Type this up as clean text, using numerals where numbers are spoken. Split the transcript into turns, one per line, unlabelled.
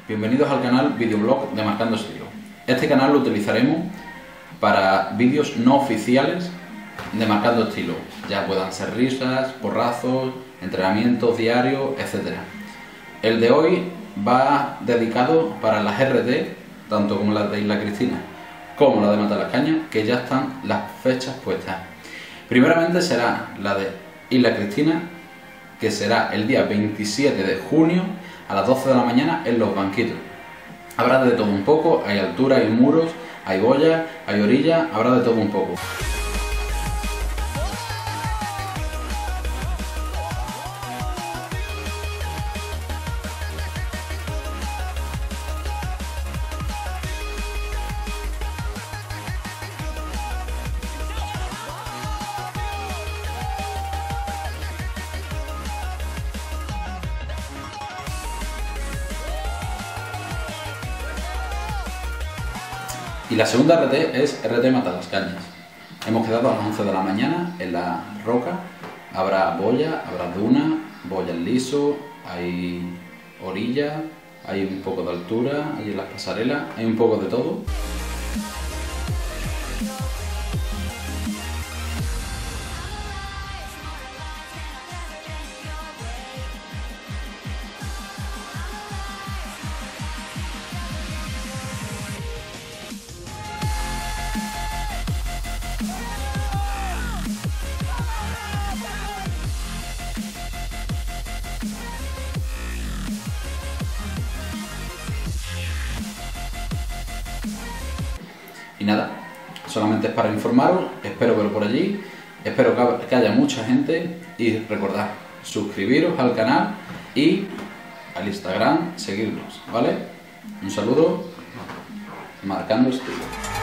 Bienvenidos al canal videoblog de Marcando Estilo. Este canal lo utilizaremos para vídeos no oficiales de Marcando Estilo, ya puedan ser risas, porrazos, entrenamientos diarios, etc. El de hoy va dedicado para las RT, tanto como las de Isla Cristina como la de Matalascañas, que ya están las fechas puestas. Primeramente será la de Isla Cristina, que será el día 27 de junio a las 12 de la mañana en Los Banquitos. Habrá de todo un poco, hay altura, hay muros, hay boyas, hay orillas, habrá de todo un poco. Y la segunda RT es RT Matalascañas. Hemos quedado a las 11 de la mañana en la roca. Habrá boya, habrá duna, boya en liso, hay orilla, hay un poco de altura, hay las pasarelas, hay un poco de todo. Y nada, solamente es para informaros, espero veros por allí, espero que haya mucha gente y recordad, suscribiros al canal y al Instagram, seguirnos, ¿vale? Un saludo, Marcando Estilo.